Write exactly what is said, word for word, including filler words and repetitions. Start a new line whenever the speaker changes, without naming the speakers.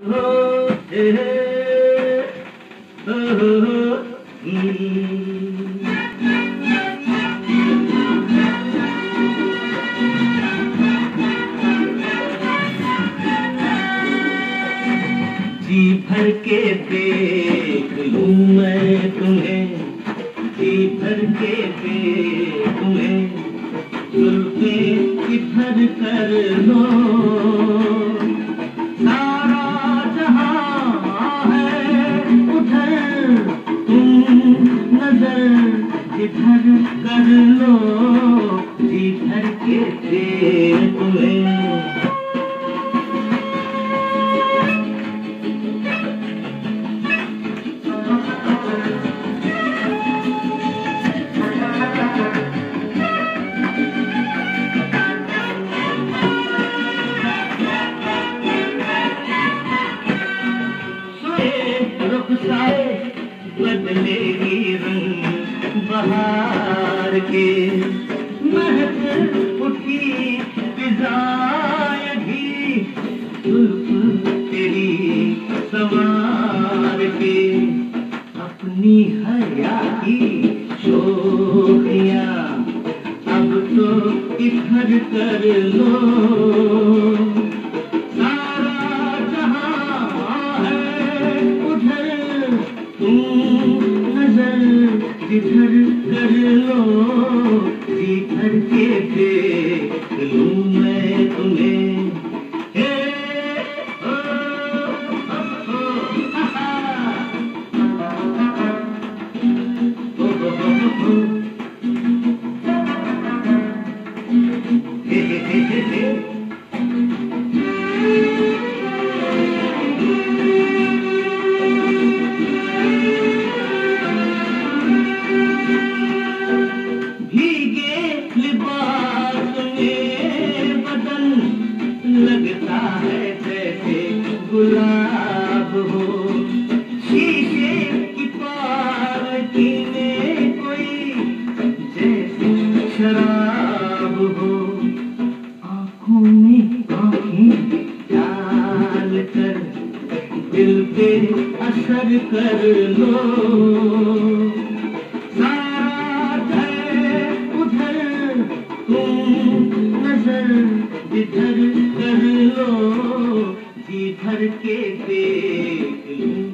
जी भर के देख लूं मैं तुम्हें, जी भर के देख तुम्हें, जुल्फे इधर कर लो, सारा जहां है उधर, तुम नजर इधर कर लो, जी भर के देख तुम्हें। बदलेगी रंग बहार के, महक उठी फिजाएं भी जुल्फ तेरी सवार के, अपनी हया की शोखियां अब तो इधर कर लो, इधर कर लो, इधर के देख लूं मैं तुम्हें। हे ओ, ओ, ओ, हा, ओ, ओ, ओ, ओ, हे हे हे हे हे। लगता है जैसे गुलाब हो, शीशे की पालकी में कोई जैसे शराब हो, आंखों में आंखें डाल कर दिल पे असर कर लो, सारा है उधर, तुम नजर इधर कर लो, जी भर के देख लूं।